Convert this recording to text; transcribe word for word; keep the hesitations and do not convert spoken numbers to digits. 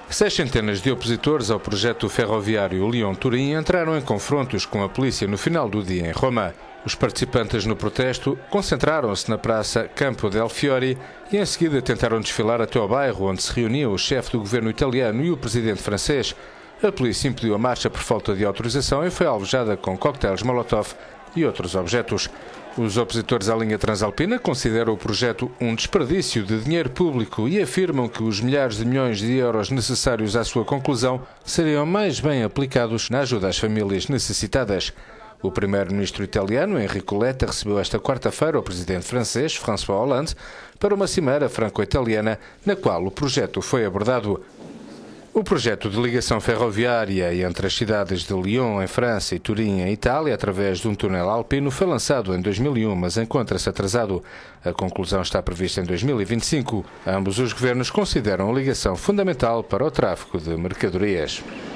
Seis centenas de opositores ao projeto ferroviário Lyon-Turim entraram em confrontos com a polícia no final do dia em Roma. Os participantes no protesto concentraram-se na praça Campo del Fiori e em seguida tentaram desfilar até ao bairro onde se reuniam o chefe do governo italiano e o presidente francês. A polícia impediu a marcha por falta de autorização e foi alvejada com coquetéis Molotov e outros objetos. Os opositores à linha transalpina consideram o projeto um desperdício de dinheiro público e afirmam que os milhares de milhões de euros necessários à sua conclusão seriam mais bem aplicados na ajuda às famílias necessitadas. O primeiro-ministro italiano, Enrico Letta, recebeu esta quarta-feira o presidente francês, François Hollande, para uma cimeira franco-italiana na qual o projeto foi abordado. O projeto de ligação ferroviária entre as cidades de Lyon, em França, e Turim, em Itália, através de um túnel alpino, foi lançado em dois mil e um, mas encontra-se atrasado. A conclusão está prevista em dois mil e vinte e cinco. Ambos os governos consideram a ligação fundamental para o tráfego de mercadorias.